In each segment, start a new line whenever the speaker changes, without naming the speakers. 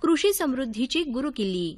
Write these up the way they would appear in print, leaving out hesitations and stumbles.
कृषी समृद्धीची गुरुकिल्ली।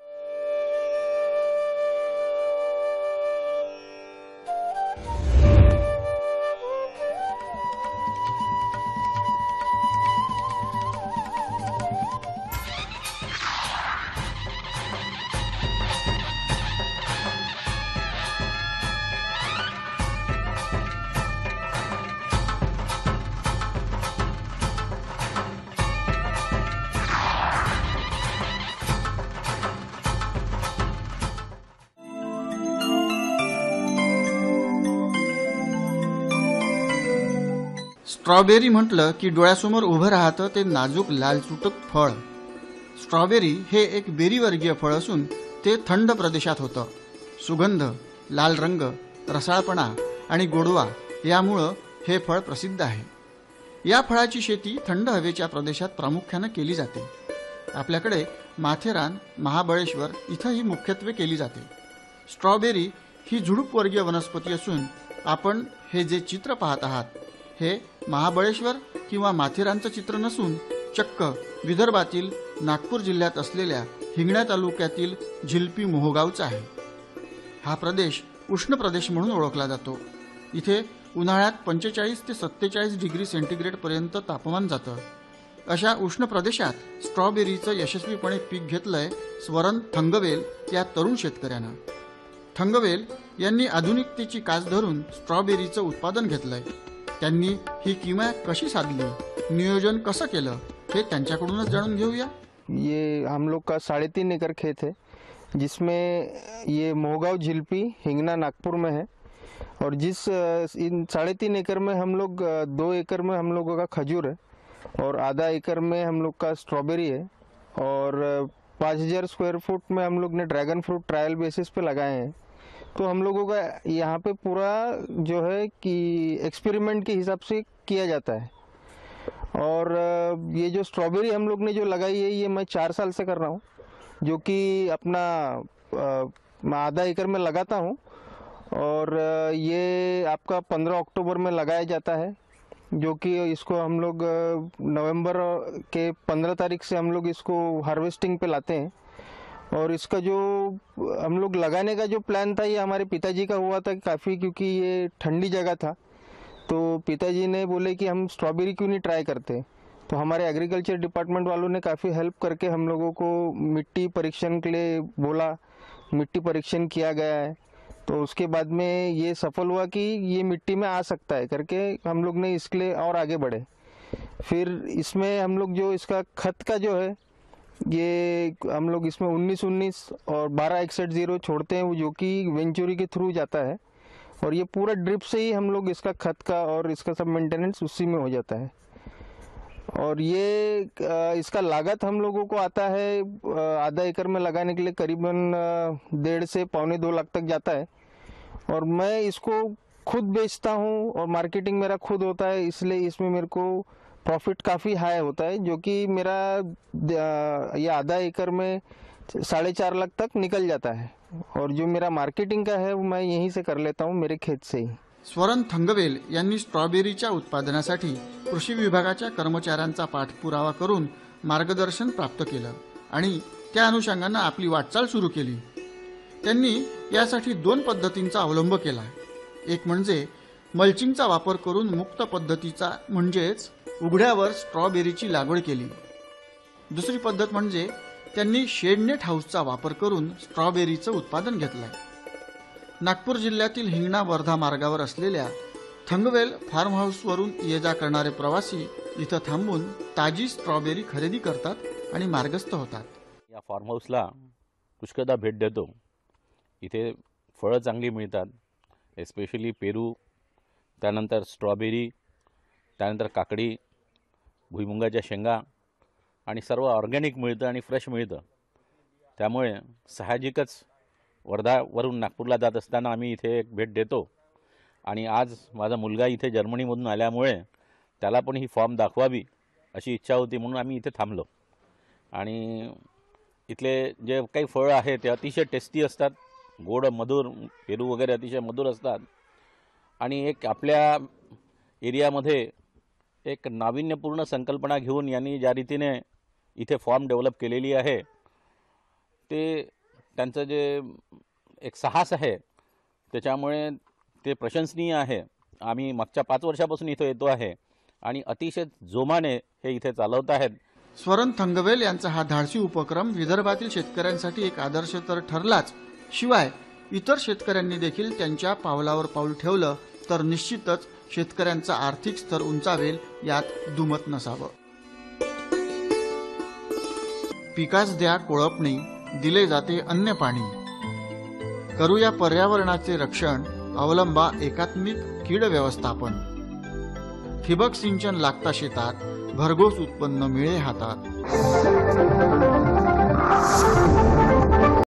स्ट्रॉबेरी म्हटलं की डोळ्यासमोर उभं राहतं ते नाजूक लालचुटक फळ। स्ट्रॉबेरी हे एक बेरीवर्गीय फळ असून ते थंड प्रदेशात होतं। सुगंध, लाल रंग, रसाळपणा आणि गोडवा यामुळं हे फळ प्रसिद्ध आहे। या फळाची शेती थंड हवेच्या प्रदेशात प्रामुख्याने केली जाते। आपल्याकडे माथेरान, महाबळेश्वर इथं ही मुख्यत्वे केली जाते। स्ट्रॉबेरी ही झुडूपवर्गीय वनस्पती असून आपण हे जे चित्र पाहत आहात हे महाबळेश्वर किंवा माथेरानचं चित्र नसून चक्क विदर्भातील नागपूर जिल्ह्यात असलेल्या हिंगणा तालुक्यातील झिलपी मोहगावचा आहे। हा प्रदेश उष्ण प्रदेश म्हणून ओळखला जातो। इथे उन्हाळ्यात 45 ते 47 डिग्री सेंटीग्रेड पर्यंत तापमान जातं। अशा उष्ण प्रदेशात स्ट्रॉबेरीचं यशस्वीपणे पीक घेतलंय स्वरण थंगवेल या तरुण शेतकऱ्यानं। थंगवेल यांनी आधुनिकतेची कास धरून स्ट्रॉबेरीचं उत्पादन घेतलंय। त्यांनी ही किमया कशी साधली, नियोजन कसं केलं हे त्यांच्याकडूनच जाणून घेऊया।
ये हम लोग का 3.5 एकड़ खेत है, जिसमें ये मोहगांव झिलपी हिंगना नागपुर में है। और जिस इन 3.5 एकड़ में हम लोग 2 एकड़ में हम लोगों का खजूर है और आधा एकड़ में हम लोग का स्ट्रॉबेरी है और 5000 स्क्वायर फुट में हम लोग ने ड्रैगन फ्रूट ट्रायल बेसिस पे लगाए हैं। तो हम लोगों का यहाँ पे पूरा जो है कि एक्सपेरिमेंट के हिसाब से किया जाता है। और ये जो स्ट्रॉबेरी हम लोग ने जो लगाई है ये मैं 4 साल से कर रहा हूँ, जो कि अपना मैं आधा एकड़ में लगाता हूँ और ये आपका 15 अक्टूबर में लगाया जाता है, जो कि इसको हम लोग नवंबर के 15 तारीख से हम लोग इसको हार्वेस्टिंग पे लाते हैं। और इसका जो हम लोग लगाने का जो प्लान था ये हमारे पिताजी का हुआ था काफ़ी, क्योंकि ये ठंडी जगह था। तो पिताजी ने बोले कि हम स्ट्रॉबेरी क्यों नहीं ट्राई करते। तो हमारे एग्रीकल्चर डिपार्टमेंट वालों ने काफ़ी हेल्प करके हम लोगों को मिट्टी परीक्षण के लिए बोला। मिट्टी परीक्षण किया गया है, तो उसके बाद में ये सफल हुआ कि ये मिट्टी में आ सकता है करके हम लोग ने इसके लिए और आगे बढ़े। फिर इसमें हम लोग जो इसका खत का जो है ये हम लोग इसमें 19-19 और 12-61-0 छोड़ते हैं, जो कि वेंचुरी के थ्रू जाता है। और ये पूरा ड्रिप से ही हम लोग इसका खत का और इसका सब मेंटेनेंस उसी में हो जाता है। और ये इसका लागत हम लोगों को आता है आधा एकड़ में लगाने के लिए करीबन 1.5 से 2.25 लाख तक जाता है। और मैं इसको खुद बेचता हूँ और मार्केटिंग मेरा खुद होता है, इसलिए इसमें मेरे को प्रॉफिट काफ़ी हाई होता है, जो कि मेरा ये आधा एकड़ में 4.5 लाख तक निकल जाता है। और जो मेरा मार्केटिंग का है वो मैं यहीं से कर लेता हूँ, मेरे खेत से ही।
स्वरण थंगवेल यांनी स्ट्रॉबेरीच्या उत्पादनासाठी कृषी विभागाच्या कर्मचाऱ्यांचा पाठपुरावा करून मार्गदर्शन प्राप्त केलं आणि त्या अनुषंगाने आपली वाटचाल सुरू केली। त्यांनी यासाठी 2 पद्धतींचा अवलंब केला। एक म्हणजे मल्चिंगचा वापर करून मुक्त पद्धतीचा म्हणजेच उघड्यावर स्ट्रॉबेरीची लागवड केली। दुसरी पद्धत म्हणजे त्यांनी शेडनेट हाऊसचा वापर करून स्ट्रॉबेरीचं उत्पादन घेतलंय। नागपूर जिल्ह्यातील हिंगणा वर्धा मार्गावर असलेल्या थंगवेल फार्म हाऊसवरून ये जा करणारे प्रवासी इथं थांबून ताजी स्ट्रॉबेरी खरेदी करतात आणि मार्गस्थ होतात।
या फार्म हाऊसला पुष्कळदा भेट देतो। इथे फळं चांगली मिळतात, एस्पेशली पेरू, त्यानंतर स्ट्रॉबेरी, त्यानंतर काकडी, भुईमुगाच्या शेंगा आणि सर्व ऑर्गॅनिक मिळतं आणि फ्रेश मिळतं। त्यामुळे साहजिकच वर्धावरून नागपूरला जात असताना आम्ही इथे एक भेट देतो। आणि आज माझा मुलगा इथे जर्मनीमधून आल्यामुळे त्याला पण ही फॉर्म दाखवावी अशी इच्छा होती, म्हणून आम्ही इथे थांबलो। आणि इथले जे काही फळं आहेत ते अतिशय टेस्टी असतात, गोड मधुर, पेरू वगैरे अतिशय मधुर असतात। आणि एक आपल्या एरियामध्ये एक नाविन्यपूर्ण संकल्पना घेऊन यांनी ज्या रीतीने इथे फॉर्म डेव्हलप केलेली आहे ते त्यांचं जे एक साहस आहे त्याच्यामुळे ते प्रशंसनीय आहे. आम्ही मागच्या 5 वर्षापासून इथं येतो आहे आणि अतिशय जोमाने हे इथे चालवत आहेत.
स्वरण थंगवेल यांचा हा धाडसी उपक्रम विदर्भातील शेतकऱ्यांसाठी एक आदर्श तर ठरलाच, शिवाय इतर शेतकऱ्यांनी देखील त्यांच्या पावलावर पाऊल ठेवलं तर निश्चितच शेतकऱ्यांचा आर्थिक स्तर उंचावेल यात दुमत नसावं. पिकास द्या कोळपणी, दिले जाते अन्न पाणी. करूया पर्यावरणाचे रक्षण, अवलंबा एकात्मिक कीड व्यवस्थापन. ठिबक सिंचन लागता शेतात, भरघोस उत्पन्न मिळे हातात.